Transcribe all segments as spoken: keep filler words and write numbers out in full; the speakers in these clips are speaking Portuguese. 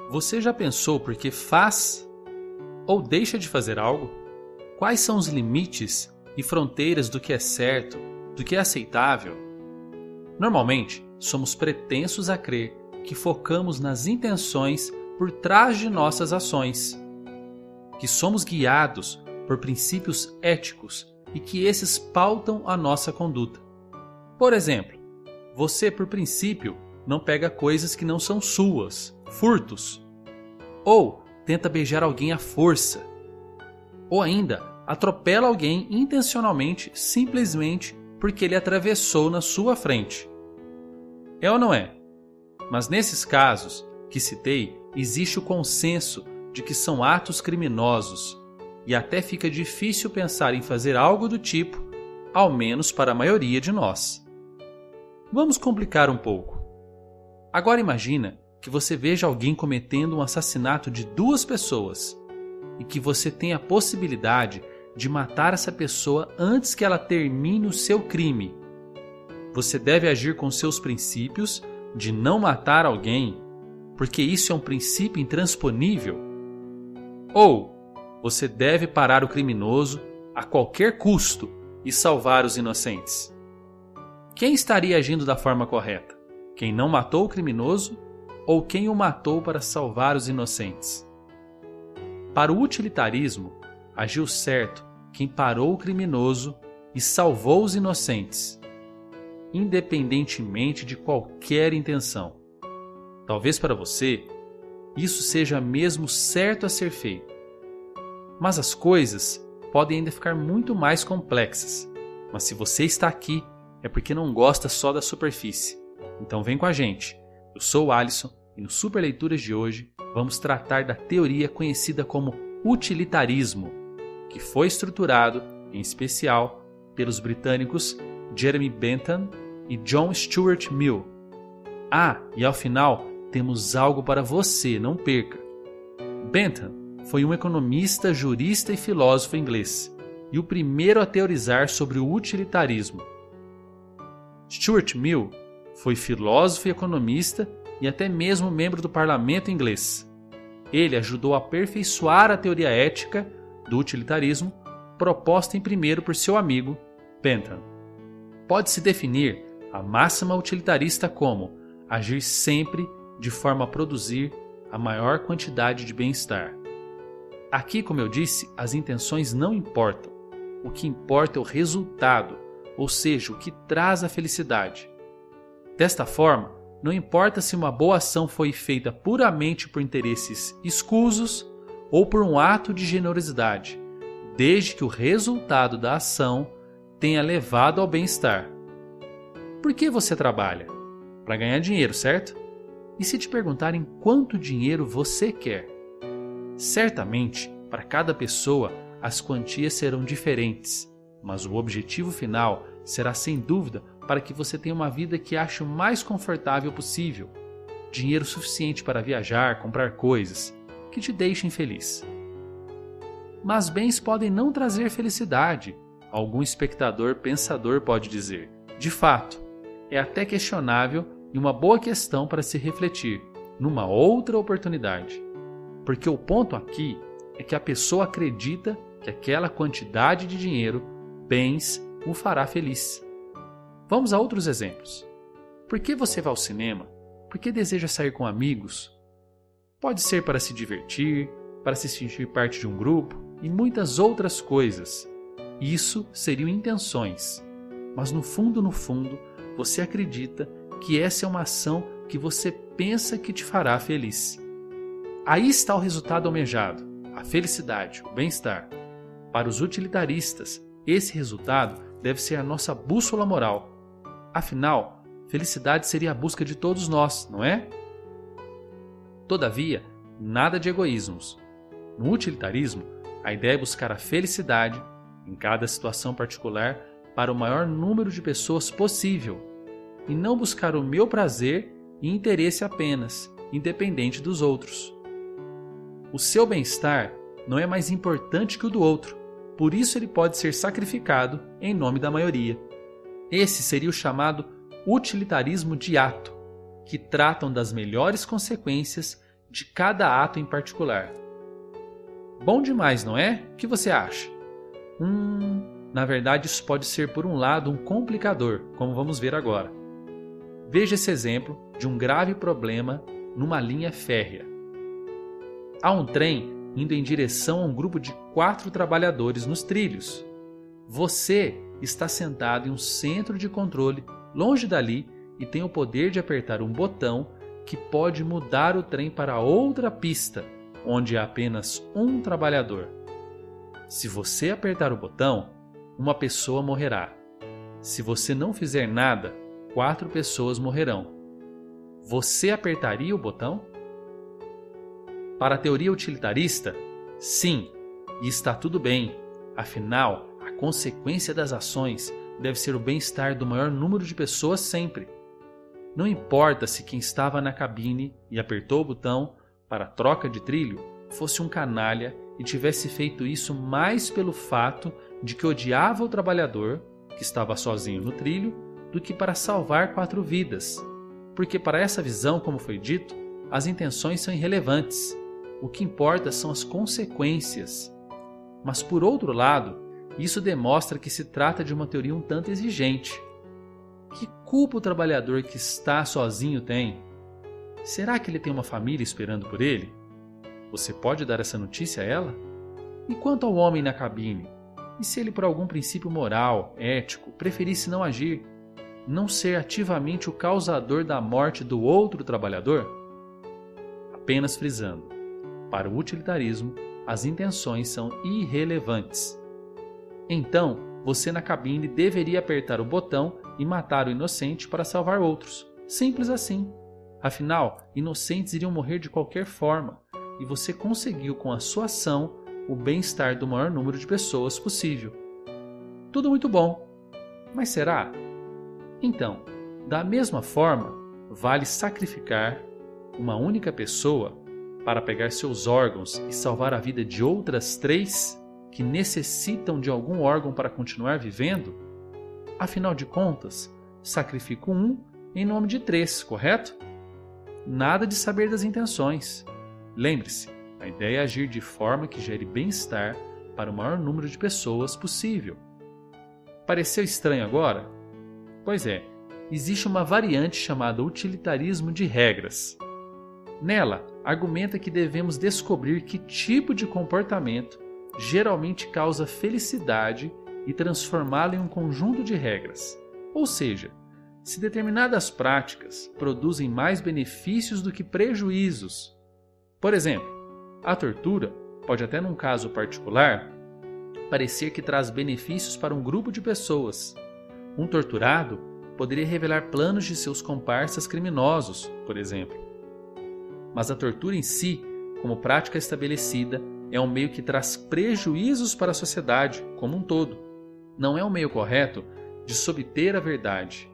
Você já pensou por que faz ou deixa de fazer algo? Quais são os limites e fronteiras do que é certo, do que é aceitável? Normalmente, somos pretensos a crer que focamos nas intenções por trás de nossas ações, que somos guiados por princípios éticos e que esses pautam a nossa conduta. Por exemplo, você, por princípio, não pega coisas que não são suas, furtos, ou tenta beijar alguém à força, ou ainda atropela alguém intencionalmente simplesmente porque ele atravessou na sua frente. É ou não é? Mas nesses casos que citei, existe o consenso de que são atos criminosos e até fica difícil pensar em fazer algo do tipo, ao menos para a maioria de nós. Vamos complicar um pouco. Agora imagina que você veja alguém cometendo um assassinato de duas pessoas e que você tem a possibilidade de matar essa pessoa antes que ela termine o seu crime. Você deve agir com seus princípios de não matar alguém, porque isso é um princípio intransponível? Ou você deve parar o criminoso a qualquer custo e salvar os inocentes? Quem estaria agindo da forma correta? Quem não matou o criminoso ou quem o matou para salvar os inocentes? Para o utilitarismo, agiu certo quem parou o criminoso e salvou os inocentes, independentemente de qualquer intenção. Talvez para você, isso seja mesmo certo a ser feito. Mas as coisas podem ainda ficar muito mais complexas. Mas se você está aqui, é porque não gosta só da superfície. Então vem com a gente. Eu sou o Alisson e no Super Leituras de hoje vamos tratar da teoria conhecida como utilitarismo, que foi estruturado, em especial, pelos britânicos Jeremy Bentham e John Stuart Mill. Ah, e ao final temos algo para você, não perca. Bentham foi um economista, jurista e filósofo inglês, e o primeiro a teorizar sobre o utilitarismo. Stuart Mill foi filósofo e economista e até mesmo membro do parlamento inglês. Ele ajudou a aperfeiçoar a teoria ética do utilitarismo proposta em primeiro por seu amigo Bentham. Pode-se definir a máxima utilitarista como agir sempre de forma a produzir a maior quantidade de bem-estar. Aqui, como eu disse, as intenções não importam. O que importa é o resultado, ou seja, o que traz a felicidade. Desta forma, não importa se uma boa ação foi feita puramente por interesses escusos ou por um ato de generosidade, desde que o resultado da ação tenha levado ao bem-estar. Por que você trabalha? Para ganhar dinheiro, certo? E se te perguntarem quanto dinheiro você quer? Certamente, para cada pessoa, as quantias serão diferentes, mas o objetivo final será sem dúvida para que você tenha uma vida que ache o mais confortável possível, dinheiro suficiente para viajar, comprar coisas que te deixem feliz. Mas bens podem não trazer felicidade, algum espectador pensador pode dizer. De fato, é até questionável e uma boa questão para se refletir numa outra oportunidade. Porque o ponto aqui é que a pessoa acredita que aquela quantidade de dinheiro, bens, o fará feliz. Vamos a outros exemplos. Por que você vai ao cinema? Por que deseja sair com amigos? Pode ser para se divertir, para se sentir parte de um grupo e muitas outras coisas. Isso seriam intenções. Mas no fundo, no fundo, você acredita que essa é uma ação que você pensa que te fará feliz. Aí está o resultado almejado, a felicidade, o bem-estar. Para os utilitaristas, esse resultado deve ser a nossa bússola moral. Afinal, felicidade seria a busca de todos nós, não é? Todavia, nada de egoísmos. No utilitarismo, a ideia é buscar a felicidade, em cada situação particular, para o maior número de pessoas possível, e não buscar o meu prazer e interesse apenas, independente dos outros. O seu bem-estar não é mais importante que o do outro, por isso ele pode ser sacrificado em nome da maioria. Esse seria o chamado utilitarismo de ato, que tratam das melhores consequências de cada ato em particular. Bom demais, não é? O que você acha? Hum, na verdade isso pode ser por um lado um complicador, como vamos ver agora. Veja esse exemplo de um grave problema numa linha férrea. Há um trem indo em direção a um grupo de quatro trabalhadores nos trilhos. Você está sentado em um centro de controle longe dali e tem o poder de apertar um botão que pode mudar o trem para outra pista, onde há apenas um trabalhador. Se você apertar o botão, uma pessoa morrerá. Se você não fizer nada, quatro pessoas morrerão. Você apertaria o botão? Para a teoria utilitarista, sim, e está tudo bem. Afinal, a consequência das ações deve ser o bem-estar do maior número de pessoas sempre. Não importa se quem estava na cabine e apertou o botão para a troca de trilho fosse um canalha e tivesse feito isso mais pelo fato de que odiava o trabalhador, que estava sozinho no trilho, do que para salvar quatro vidas. Porque para essa visão, como foi dito, as intenções são irrelevantes. O que importa são as consequências. Mas por outro lado, isso demonstra que se trata de uma teoria um tanto exigente. Que culpa o trabalhador que está sozinho tem? Será que ele tem uma família esperando por ele? Você pode dar essa notícia a ela? E quanto ao homem na cabine? E se ele, por algum princípio moral, ético, preferisse não agir, não ser ativamente o causador da morte do outro trabalhador? Apenas frisando, para o utilitarismo, as intenções são irrelevantes. Então, você na cabine deveria apertar o botão e matar o inocente para salvar outros. Simples assim. Afinal, inocentes iriam morrer de qualquer forma, e você conseguiu com a sua ação o bem-estar do maior número de pessoas possível. Tudo muito bom. Mas será? Então, da mesma forma, vale sacrificar uma única pessoa para pegar seus órgãos e salvar a vida de outras três que necessitam de algum órgão para continuar vivendo? Afinal de contas, sacrifico um em nome de três, correto? Nada de saber das intenções. Lembre-se, a ideia é agir de forma que gere bem-estar para o maior número de pessoas possível. Pareceu estranho agora? Pois é, existe uma variante chamada utilitarismo de regras. Nela, argumenta que devemos descobrir que tipo de comportamento geralmente causa felicidade e transformá-lo em um conjunto de regras. Ou seja, se determinadas práticas produzem mais benefícios do que prejuízos. Por exemplo, a tortura pode até num caso particular parecer que traz benefícios para um grupo de pessoas. Um torturado poderia revelar planos de seus comparsas criminosos, por exemplo. Mas a tortura em si, como prática estabelecida, é um meio que traz prejuízos para a sociedade como um todo. Não é um meio correto de se obter a verdade.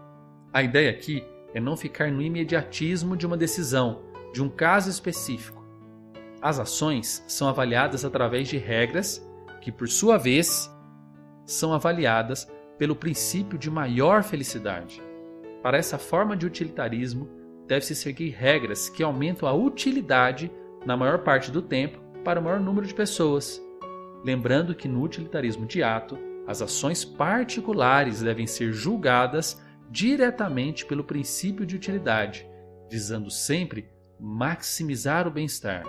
A ideia aqui é não ficar no imediatismo de uma decisão, de um caso específico. As ações são avaliadas através de regras que, por sua vez, são avaliadas pelo princípio de maior felicidade. Para essa forma de utilitarismo, deve-se seguir regras que aumentam a utilidade na maior parte do tempo para o maior número de pessoas. Lembrando que no utilitarismo de ato, as ações particulares devem ser julgadas diretamente pelo princípio de utilidade, visando sempre maximizar o bem-estar.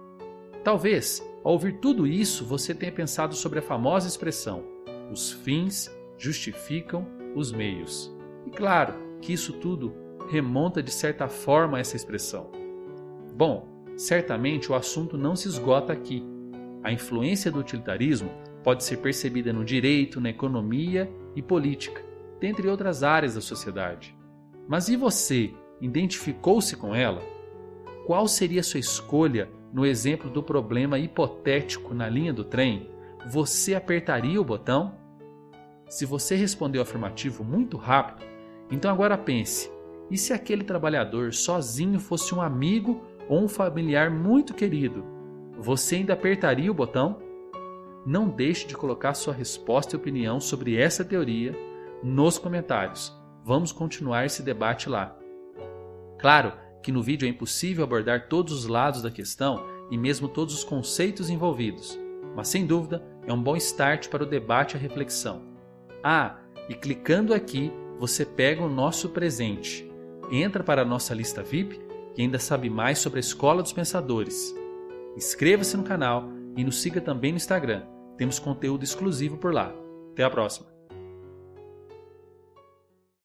Talvez, ao ouvir tudo isso, você tenha pensado sobre a famosa expressão: os fins justificam os meios. E claro que isso tudo remonta de certa forma a essa expressão. Bom, certamente o assunto não se esgota aqui. A influência do utilitarismo pode ser percebida no direito, na economia e política, dentre outras áreas da sociedade. Mas e você, identificou-se com ela? Qual seria a sua escolha no exemplo do problema hipotético na linha do trem? Você apertaria o botão? Se você respondeu afirmativo muito rápido, então agora pense, e se aquele trabalhador sozinho fosse um amigo ou um familiar muito querido? Você ainda apertaria o botão? Não deixe de colocar sua resposta e opinião sobre essa teoria nos comentários. Vamos continuar esse debate lá. Claro que no vídeo é impossível abordar todos os lados da questão e mesmo todos os conceitos envolvidos, mas sem dúvida é um bom start para o debate e a reflexão. Ah, e clicando aqui você pega o nosso presente, entra para a nossa lista V I P e ainda sabe mais sobre a Escola dos Pensadores. Inscreva-se no canal e nos siga também no Instagram, temos conteúdo exclusivo por lá. Até a próxima!